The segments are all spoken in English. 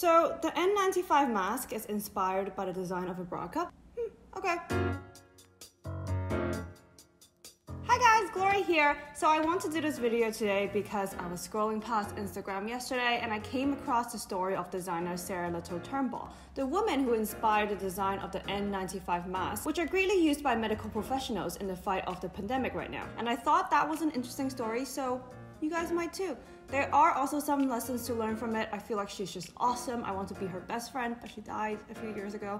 So the N95 mask is inspired by the design of a bra cup? Okay. Hi guys, Glory here. So I want to do this video today because I was scrolling past Instagram yesterday and I came across the story of designer Sarah Little Turnbull, the woman who inspired the design of the N95 masks, which are greatly used by medical professionals in the fight of the pandemic right now. And I thought that was an interesting story, so you guys might too. There are also some lessons to learn from it. I feel like she's just awesome. I want to be her best friend, but she died a few years ago.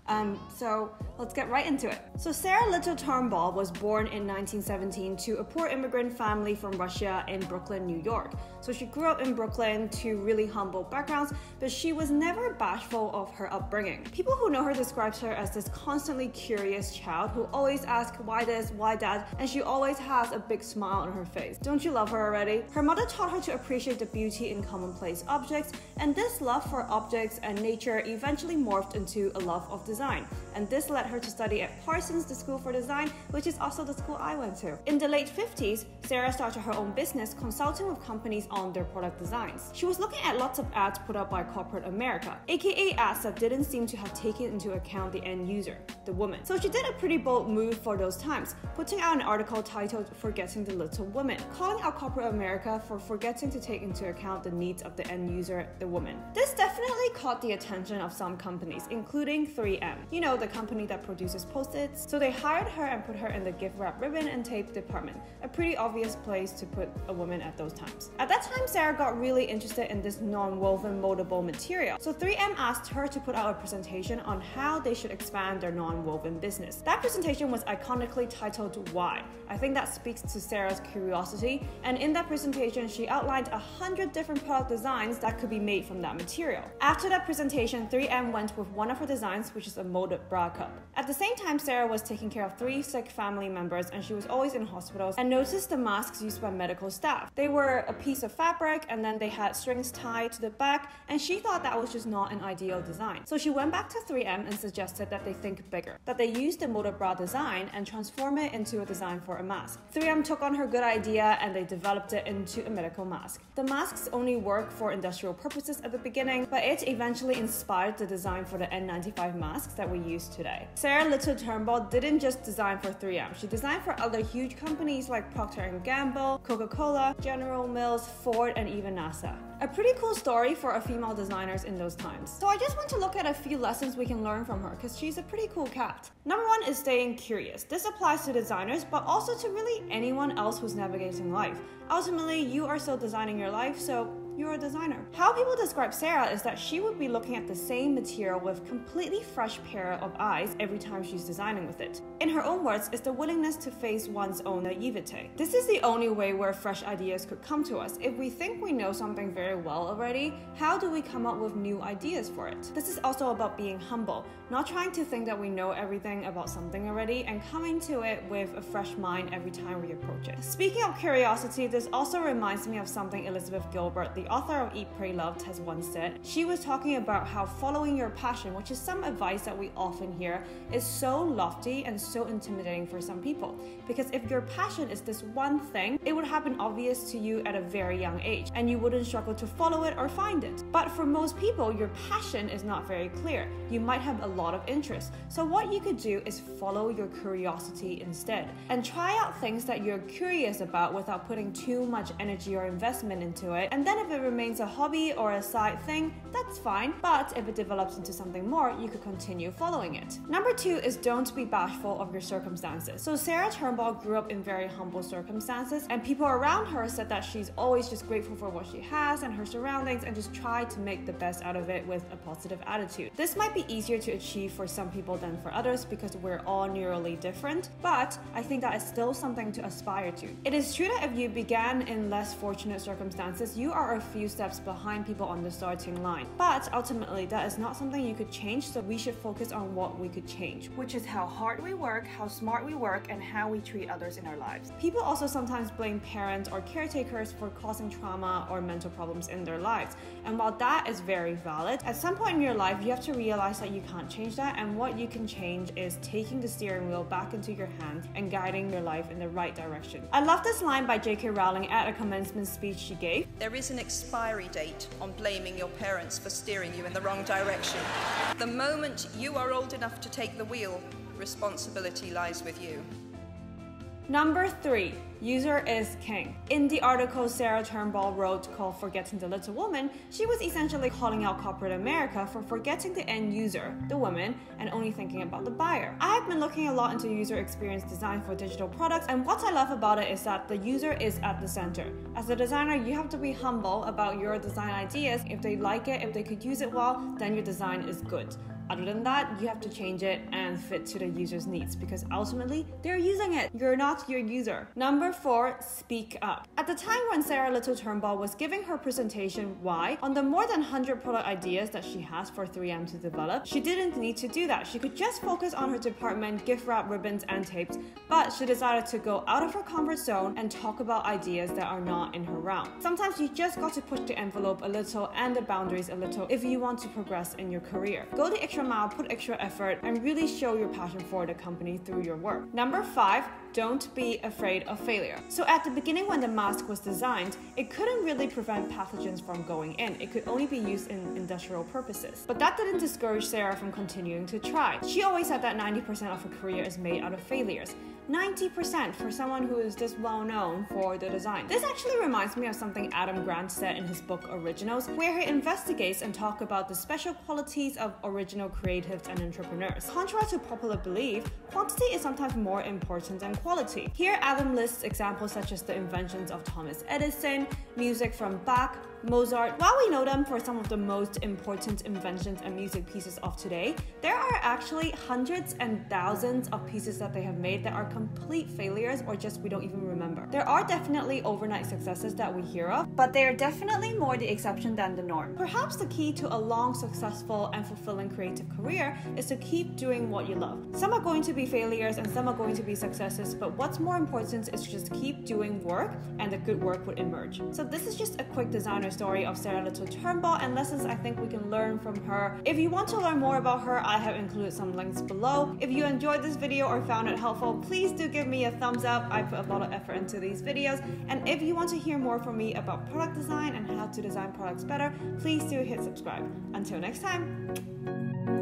So let's get right into it. So Sarah Little Turnbull was born in 1917 to a poor immigrant family from Russia in Brooklyn, New York. So she grew up in Brooklyn to really humble backgrounds, but she was never bashful of her upbringing. People who know her describe her as this constantly curious child who always asks why this, why that, and she always has a big smile on her face. Don't you love her already? Her mother taught her to appreciate the beauty in commonplace objects, and this love for objects and nature eventually morphed into a love of design. And this led her to study at Parsons, the School for Design, which is also the school I went to. In the late 50s, Sarah started her own business consulting with companies on their product designs. She was looking at lots of ads put up by corporate America, aka ads that didn't seem to have taken into account the end user, the woman. So she did a pretty bold move for those times, putting out an article titled Forgetting the Little Woman, calling out corporate America for forgetting to take into account the needs of the end user, the woman. This definitely caught the attention of some companies, including 3M. You know, the company that produces Post-its. So they hired her and put her in the gift wrap ribbon and tape department, a pretty obvious place to put a woman at those times. At that time, Sarah got really interested in this non-woven moldable material. So 3M asked her to put out a presentation on how they should expand their non-woven business. That presentation was iconically titled Why. I think that speaks to Sarah's curiosity, and in that presentation, she outlined 100 different product designs that could be made from that material. After that presentation, 3M went with one of her designs, which is a molded bra cup. At the same time, Sarah was taking care of 3 sick family members, and she was always in hospitals and noticed the masks used by medical staff. They were a piece of fabric and then they had strings tied to the back, and she thought that was just not an ideal design. So she went back to 3M and suggested that they think bigger, that they use the molded bra design and transform it into a design for a mask. 3M took on her good idea and they developed it into a medical mask. The masks only work for industrial purposes at the beginning, but it eventually inspired the design for the N95 masks that we use today. Sarah Little Turnbull didn't just design for 3M, she designed for other huge companies like Procter & Gamble, Coca-Cola, General Mills, Ford, and even NASA. A pretty cool story for a female designers in those times. So I just want to look at a few lessons we can learn from her because she's a pretty cool cat. Number 1 is staying curious. This applies to designers, but also to really anyone else who's navigating life. Ultimately, you are still designing your life, so you're a designer. How people describe Sarah is that she would be looking at the same material with completely fresh pair of eyes every time she's designing with it. In her own words, it's the willingness to face one's own naivete. This is the only way where fresh ideas could come to us. If we think we know something very well already, how do we come up with new ideas for it? This is also about being humble, not trying to think that we know everything about something already and coming to it with a fresh mind every time we approach it. Speaking of curiosity, this also reminds me of something Elizabeth Gilbert, the author of Eat, Pray, Loved, has once said. She was talking about how following your passion, which is some advice that we often hear, is so lofty and so intimidating for some people. Because if your passion is this one thing, it would have been obvious to you at a very young age, and you wouldn't struggle to follow it or find it. But for most people, your passion is not very clear. You might have a lot of interest. So what you could do is follow your curiosity instead, and try out things that you're curious about without putting too much energy or investment into it. And then if it remains a hobby or a side thing, that's fine, but if it develops into something more, you could continue following it. Number 2 is don't be bashful of your circumstances. So Sarah Turnbull grew up in very humble circumstances, and people around her said that she's always just grateful for what she has and her surroundings and just try to make the best out of it with a positive attitude. This might be easier to achieve for some people than for others because we're all neurally different, but I think that is still something to aspire to. It is true that if you began in less fortunate circumstances, you are a few steps behind people on the starting line. But ultimately, that is not something you could change, so we should focus on what we could change, which is how hard we work, how smart we work, and how we treat others in our lives. People also sometimes blame parents or caretakers for causing trauma or mental problems in their lives. And while that is very valid, at some point in your life, you have to realize that you can't change that, and what you can change is taking the steering wheel back into your hands and guiding your life in the right direction. I love this line by J.K. Rowling at a commencement speech she gave. There is an expiry date on blaming your parents for steering you in the wrong direction. The moment you are old enough to take the wheel, responsibility lies with you. Number 3, user is king. In the article Sarah Turnbull wrote called Forgetting the Little Woman, she was essentially calling out corporate America for forgetting the end user, the woman, and only thinking about the buyer. I have been looking a lot into user experience design for digital products, and what I love about it is that the user is at the center. As a designer, you have to be humble about your design ideas. If they like it, if they could use it well, then your design is good. Other than that, you have to change it and fit to the user's needs because ultimately, they're using it. You're not your user. Number 4, speak up. At the time when Sarah Little Turnbull was giving her presentation why, on the more than 100 product ideas that she has for 3M to develop, she didn't need to do that. She could just focus on her department, gift wrap ribbons and tapes, but she decided to go out of her comfort zone and talk about ideas that are not in her realm. Sometimes you just got to push the envelope a little and the boundaries a little if you want to progress in your career. Go the extra mile, put extra effort, and really show your passion for the company through your work. Number 5, don't be afraid of failure. So at the beginning when the mask was designed, it couldn't really prevent pathogens from going in. It could only be used in industrial purposes. But that didn't discourage Sarah from continuing to try. She always said that 90% of her career is made out of failures. 90% for someone who is this well known for the design. This actually reminds me of something Adam Grant said in his book Originals, where he investigates and talks about the special qualities of original creatives and entrepreneurs. Contrary to popular belief, quantity is sometimes more important than quality. Here Adam lists examples such as the inventions of Thomas Edison, music from Bach, Mozart. While we know them for some of the most important inventions and music pieces of today, there are actually hundreds and thousands of pieces that they have made that are complete failures or just we don't even remember. There are definitely overnight successes that we hear of, but they are definitely more the exception than the norm. Perhaps the key to a long, successful, and fulfilling creative career is to keep doing what you love. Some are going to be failures and some are going to be successes, but what's more important is to just keep doing work and the good work would emerge. So this is just a quick designer story of Sarah Little Turnbull and lessons I think we can learn from her. If you want to learn more about her, I have included some links below. If you enjoyed this video or found it helpful, please do give me a thumbs up. I put a lot of effort into these videos. And if you want to hear more from me about product design and how to design products better, please do hit subscribe. Until next time.